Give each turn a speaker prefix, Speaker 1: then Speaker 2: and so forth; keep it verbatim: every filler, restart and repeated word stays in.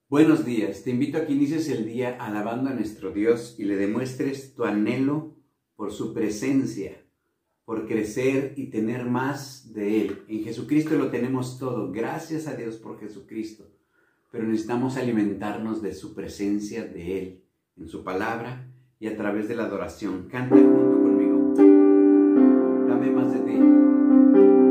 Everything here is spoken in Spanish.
Speaker 1: Buenos días, te invito a que inicies el día alabando a nuestro Dios y le demuestres tu anhelo por su presencia, por crecer y tener más de Él. En Jesucristo lo tenemos todo, gracias a Dios por Jesucristo, pero necesitamos alimentarnos de su presencia, de Él, en su palabra y a través de la adoración. Canta junto conmigo, dame más de ti.